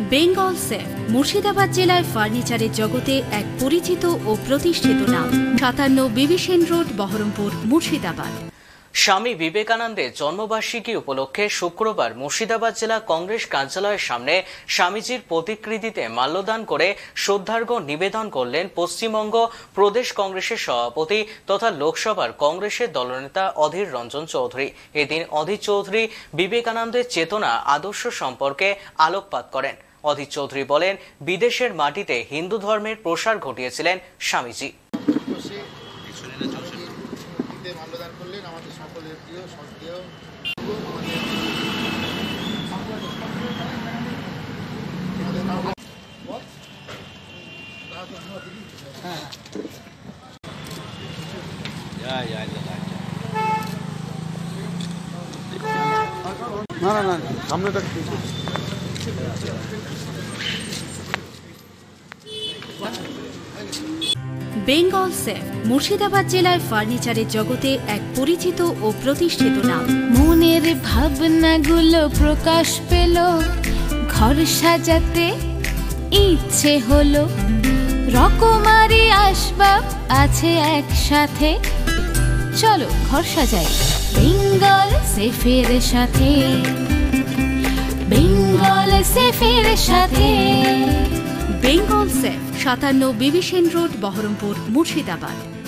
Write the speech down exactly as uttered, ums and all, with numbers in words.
Bengal safe Murshidabad জেলায় ফার্নিচারের জগতে এক পরিচিত ও প্রতিষ্ঠিত নাম। সাতান্ন বিবি সেন রোড, বহরমপুর, মুর্শিদাবাদ। স্বামী বিবেকানন্দের জন্মবার্ষিকী উপলক্ষে শুক্রবার মুর্শিদাবাদ জেলা কংগ্রেস কার্যালয়ের সামনে স্বামীজির প্রতিকৃতিতে মাল্যদান করে শ্রদ্ধার্ঘ্য নিবেদন করলেন পশ্চিমবঙ্গ প্রদেশ কংগ্রেসের সভাপতি তথা লোকসভার কংগ্রেসের দলনেতা অধীর রঞ্জন চৌধুরী। এদিন অধীর চৌধুরী বিবেকানন্দের চেতনা আদর্শ সম্পর্কে আলোকপাত করেন। অধীর চৌধুরী বলেন, বিদেশের মাটিতে হিন্দু ধর্মের প্রসার ঘটিয়েছিলেন স্বামীজি। মাল্যদান করলেন আমাদের সকলের প্রিয় সক্রিয় না না না সামনে দেখ। বেঙ্গল সেফ মুর্শিদাবাদ জেলায় ফার্নিচারের জগতে এক পরিচিত ও প্রতিষ্ঠিত নাম। মনের ভাবনাগুলো প্রকাশ পেল, ঘর সাজাতে ইচ্ছে হলো, রকমারি আসবাব আছে একসাথে, চলো ঘর সাজাই বেঙ্গল সেফের সাথে, বেঙ্গল সেফের সাথে। বেঙ্গল সেফ, সাতান্ন বিবি সেন রোড, বহরমপুর, মুর্শিদাবাদ।